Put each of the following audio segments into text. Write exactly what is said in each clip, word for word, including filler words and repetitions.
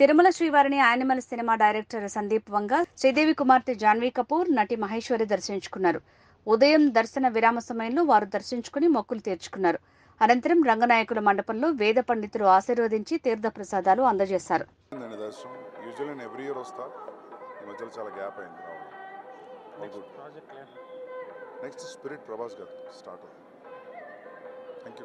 తిరుమల శ్రీవారిని animal cinema director Sandeep Vanga, Sridevi కుమార్తె జాన్వీ కపూర్, నటి మహేశ్వరి దర్శించుకున్నారు. ఉదయం దర్శన విరామ సమయంలో వారు దర్శించుకుని మొక్కులు తీర్చుకున్నారు. అనంతరం రంగనాయకుల మండపంలో వేద పండితులు ఆశీర్వదించి తీర్థ ప్రసాదాలు అందజేశారు. నెక్స్ట్ స్పిరిట్ ప్రభాస్ గారు స్టార్ట్. Thank you.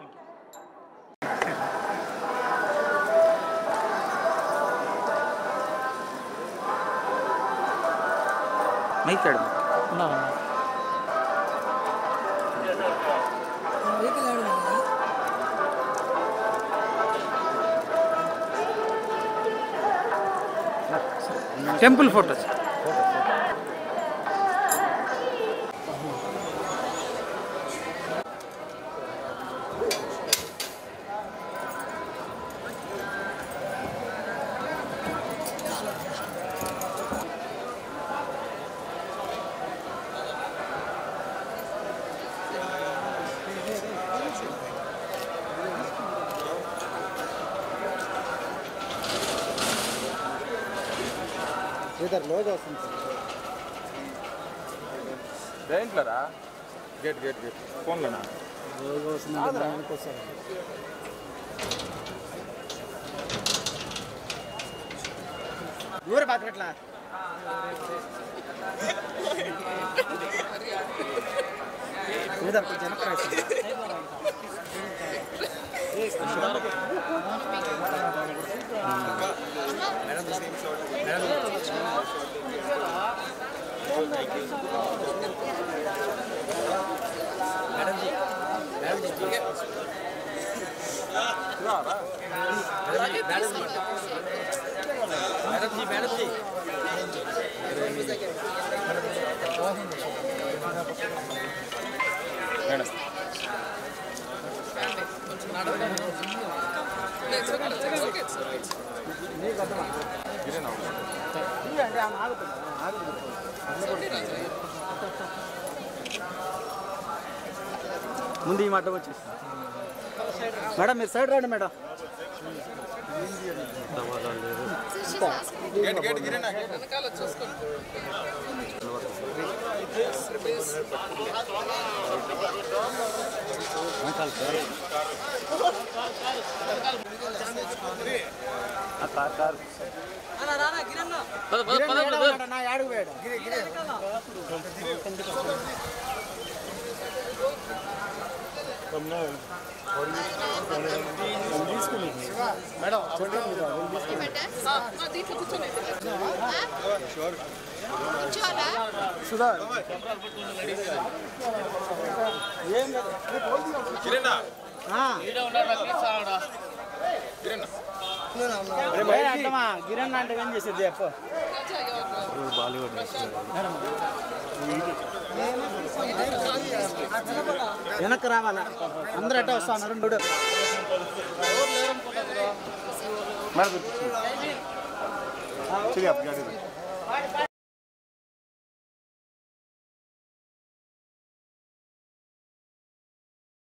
మైక్ ఆడు ఉన్నా టెంపుల్ ఫోటోస్ ఇద్దరు లోజ్ వస్తుంది దేంట్లోరా గేట్ గేట్ గేట్ ఫోన్లోనా లోజ్ వస్తుంది దానికోసం దూర పాత్రట్లా ఇద్దరు కొంచెం ముందు ఈ మాట వచ్చేసి మేడం మీరు సైడ్ రండి మేడం. గిరణ్ అంటే ఏం చేసేది చెప్పు. బాలీవుడ్ వెనక్కి రావాలా అందరూ అట్టే వస్తా ఉన్నారు. మరి